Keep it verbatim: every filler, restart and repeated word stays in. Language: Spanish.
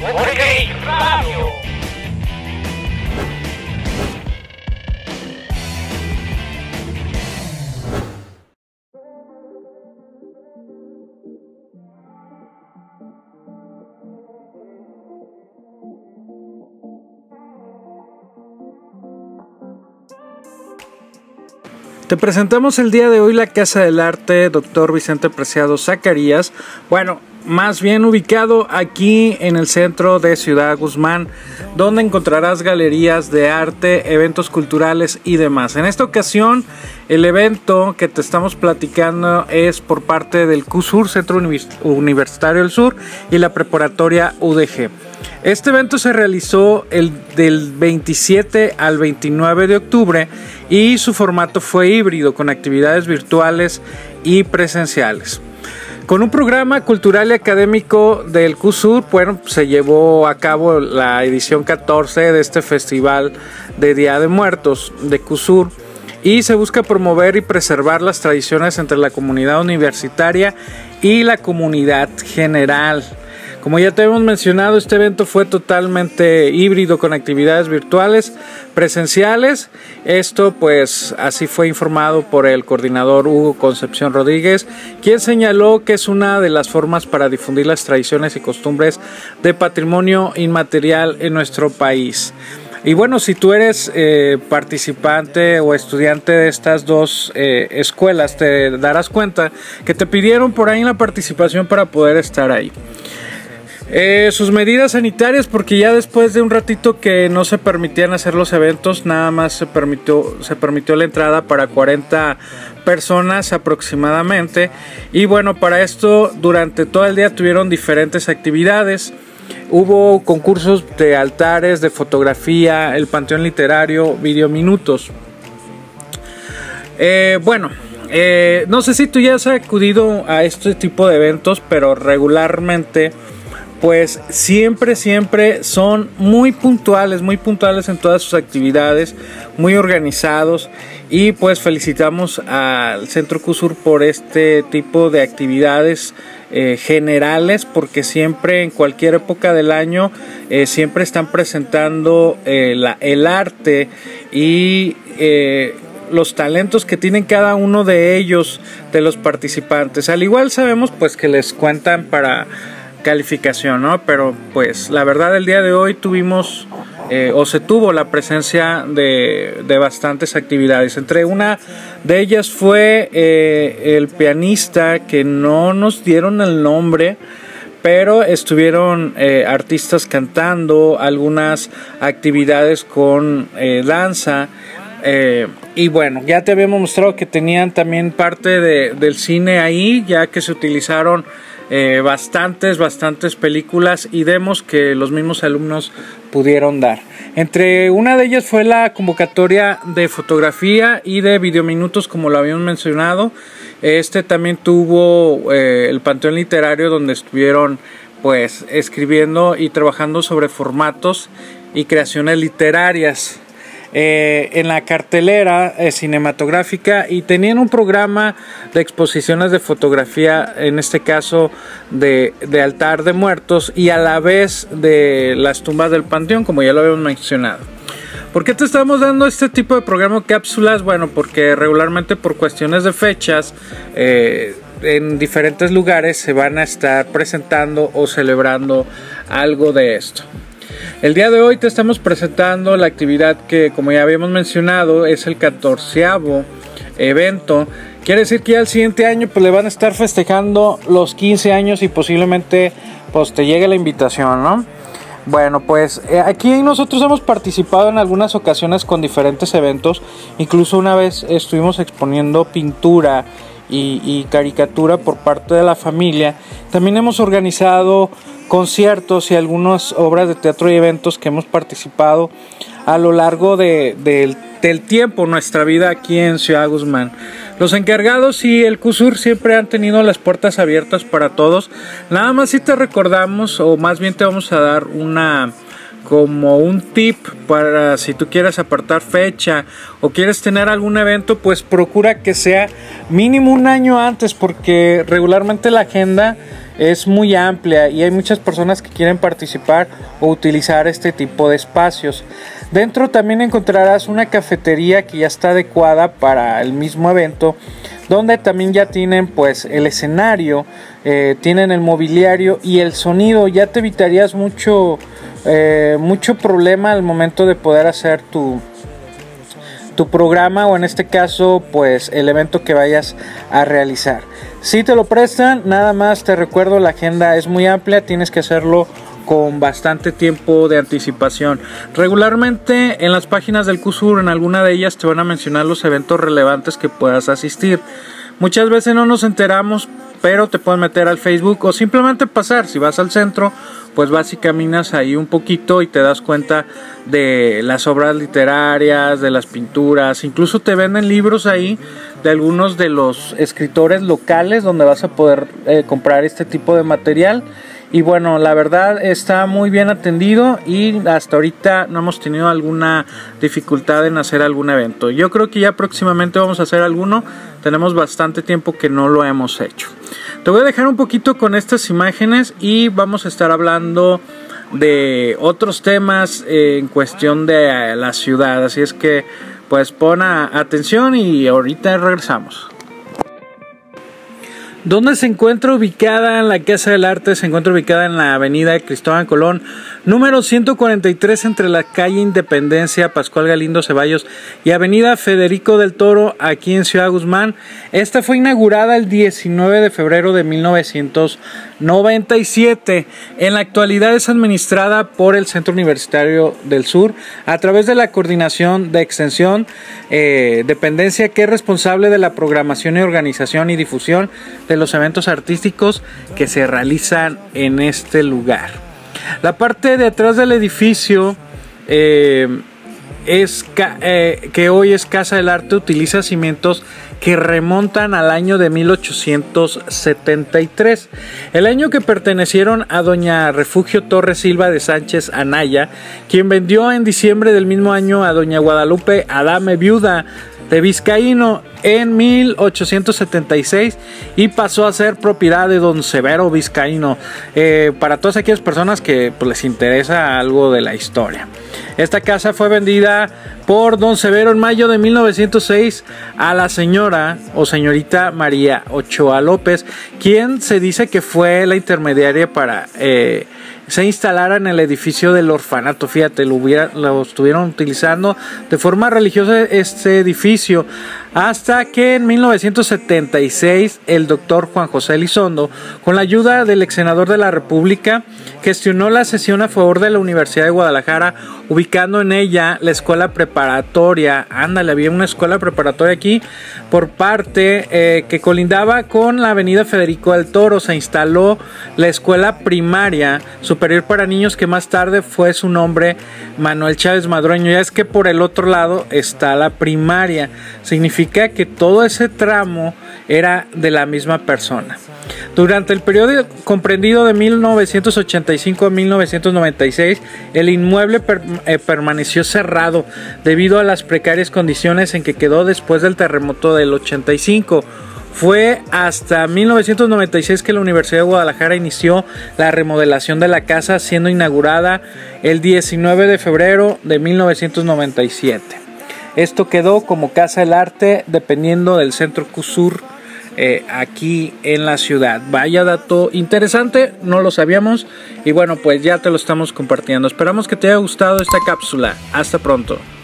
Porque Radio. Te presentamos el día de hoy la Casa del Arte Doctor Vicente Preciado Zacarías, bueno, más bien ubicado aquí en el centro de Ciudad Guzmán, donde encontrarás galerías de arte, eventos culturales y demás. En esta ocasión, el evento que te estamos platicando es por parte del C U S U R, Centro Universitario del Sur, y la Preparatoria U D G. Este evento se realizó el, del veintisiete al veintinueve de octubre y su formato fue híbrido con actividades virtuales y presenciales. Con un programa cultural y académico del C U S U R, bueno, se llevó a cabo la edición catorce de este Festival de Día de Muertos de C U S U R y se busca promover y preservar las tradiciones entre la comunidad universitaria y la comunidad general. Como ya te hemos mencionado, este evento fue totalmente híbrido con actividades virtuales, presenciales. Esto pues así fue informado por el coordinador Hugo Concepción Rodríguez, quien señaló que es una de las formas para difundir las tradiciones y costumbres de patrimonio inmaterial en nuestro país. Y bueno, si tú eres eh, participante o estudiante de estas dos eh, escuelas, te darás cuenta que te pidieron por ahí la participación para poder estar ahí. Eh, sus medidas sanitarias, porque ya después de un ratito que no se permitían hacer los eventos, nada más se permitió, se permitió la entrada para cuarenta personas aproximadamente. Y bueno, para esto durante todo el día tuvieron diferentes actividades. Hubo concursos de altares, de fotografía, el Panteón Literario, videominutos. Eh, bueno, eh, no sé si tú ya has acudido a este tipo de eventos, pero regularmente pues siempre, siempre son muy puntuales, muy puntuales en todas sus actividades, muy organizados, y pues felicitamos al Centro C U S U R por este tipo de actividades eh, generales, porque siempre en cualquier época del año eh, siempre están presentando eh, la, el arte y eh, los talentos que tienen cada uno de ellos, de los participantes. Al igual sabemos pues que les cuentan para calificación, ¿no? Pero pues la verdad el día de hoy tuvimos eh, o se tuvo la presencia de, de bastantes actividades. Entre una de ellas fue eh, el pianista, que no nos dieron el nombre, pero estuvieron eh, artistas cantando, algunas actividades con eh, danza. Eh, y bueno, ya te habíamos mostrado que tenían también parte de, del cine ahí, ya que se utilizaron eh, bastantes, bastantes películas y demos que los mismos alumnos pudieron dar. Entre una de ellas fue la convocatoria de fotografía y de videominutos, como lo habíamos mencionado. Este también tuvo eh, el Panteón Literario, donde estuvieron pues escribiendo y trabajando sobre formatos y creaciones literarias. Eh, en la cartelera eh, cinematográfica, y tenían un programa de exposiciones de fotografía, en este caso de, de altar de muertos, y a la vez de las tumbas del panteón, como ya lo habíamos mencionado. ¿Por qué te estamos dando este tipo de programa, cápsulas? Bueno, porque regularmente por cuestiones de fechas eh, en diferentes lugares se van a estar presentando o celebrando algo de esto. El día de hoy te estamos presentando la actividad que, como ya habíamos mencionado, es el catorceavo evento. Quiere decir que ya el siguiente año pues le van a estar festejando los quince años y posiblemente pues te llegue la invitación, ¿no? Bueno, pues eh, aquí nosotros hemos participado en algunas ocasiones con diferentes eventos. Incluso una vez estuvimos exponiendo pintura y, y caricatura por parte de la familia. También hemos organizado conciertos y algunas obras de teatro y eventos que hemos participado a lo largo de, de, del tiempo, nuestra vida aquí en Ciudad Guzmán. Los encargados y el C U S U R siempre han tenido las puertas abiertas para todos. Nada más si te recordamos, o más bien te vamos a dar una como un tip para si tú quieres apartar fecha o quieres tener algún evento, pues procura que sea mínimo un año antes, porque regularmente la agenda es muy amplia y hay muchas personas que quieren participar o utilizar este tipo de espacios. Dentro también encontrarás una cafetería que ya está adecuada para el mismo evento, donde también ya tienen pues el escenario, eh, tienen el mobiliario y el sonido. Ya te evitarías mucho, eh, mucho problema al momento de poder hacer tu, tu programa, o en este caso pues el evento que vayas a realizar. Si te lo prestan, nada más te recuerdo, la agenda es muy amplia, tienes que hacerlo con bastante tiempo de anticipación. Regularmente en las páginas del CUSUR, en alguna de ellas te van a mencionar los eventos relevantes que puedas asistir. Muchas veces no nos enteramos, pero te pueden meter al Facebook o simplemente pasar. Si vas al centro, pues vas y caminas ahí un poquito y te das cuenta de las obras literarias, de las pinturas. Incluso te venden libros ahí de algunos de los escritores locales, donde vas a poder eh, comprar este tipo de material. Y bueno, la verdad está muy bien atendido y hasta ahorita no hemos tenido alguna dificultad en hacer algún evento. Yo creo que ya próximamente vamos a hacer alguno. Tenemos bastante tiempo que no lo hemos hecho. Te voy a dejar un poquito con estas imágenes y vamos a estar hablando de otros temas eh, en cuestión de la ciudad. Así es que pues pon atención y ahorita regresamos. ¿Dónde se encuentra ubicada la Casa del Arte? Se encuentra ubicada en la avenida Cristóbal Colón, número ciento cuarenta y tres, entre la calle Independencia, Pascual Galindo Ceballos y avenida Federico del Toro, aquí en Ciudad Guzmán. Esta fue inaugurada el diecinueve de febrero de mil novecientos noventa y siete. En la actualidad es administrada por el Centro Universitario del Sur a través de la Coordinación de Extensión, eh, dependencia que es responsable de la programación y organización y difusión de los eventos artísticos que se realizan en este lugar. La parte de atrás del edificio eh, es eh, que hoy es Casa del Arte, utiliza cimientos que remontan al año de mil ochocientos setenta y tres, el año que pertenecieron a doña Refugio Torres Silva de Sánchez Anaya, quien vendió en diciembre del mismo año a doña Guadalupe Adame, viuda de Vizcaíno, en mil ochocientos setenta y seis, y pasó a ser propiedad de don Severo Vizcaíno. Eh, para todas aquellas personas que pues, les interesa algo de la historia, esta casa fue vendida por don Severo en mayo de mil novecientos seis a la señora o señorita María Ochoa López, quien se dice que fue la intermediaria para eh, se instalara en el edificio del orfanato. Fíjate, lo, hubiera, lo estuvieron utilizando de forma religiosa este edificio, hasta que en mil novecientos setenta y seis el doctor Juan José Elizondo, con la ayuda del ex senador de la República, gestionó la cesión a favor de la Universidad de Guadalajara, ubicando en ella la escuela preparatoria. Ándale, había una escuela preparatoria aquí, por parte eh, que colindaba con la avenida Federico del Toro. Se instaló la escuela primaria superior para niños, que más tarde fue su nombre Manuel Chávez Madroño. Ya es que por el otro lado está la primaria, significa que todo ese tramo era de la misma persona. Durante el periodo comprendido de mil novecientos ochenta y cinco a mil novecientos noventa y seis, el inmueble per, eh, permaneció cerrado debido a las precarias condiciones en que quedó después del terremoto del ochenta y cinco. Fue hasta mil novecientos noventa y seis que la Universidad de Guadalajara inició la remodelación de la casa, siendo inaugurada el diecinueve de febrero de mil novecientos noventa y siete. Esto quedó como Casa del Arte, dependiendo del Centro CUSUR, eh, aquí en la ciudad. Vaya dato interesante, no lo sabíamos, y bueno, pues ya te lo estamos compartiendo. Esperamos que te haya gustado esta cápsula. Hasta pronto.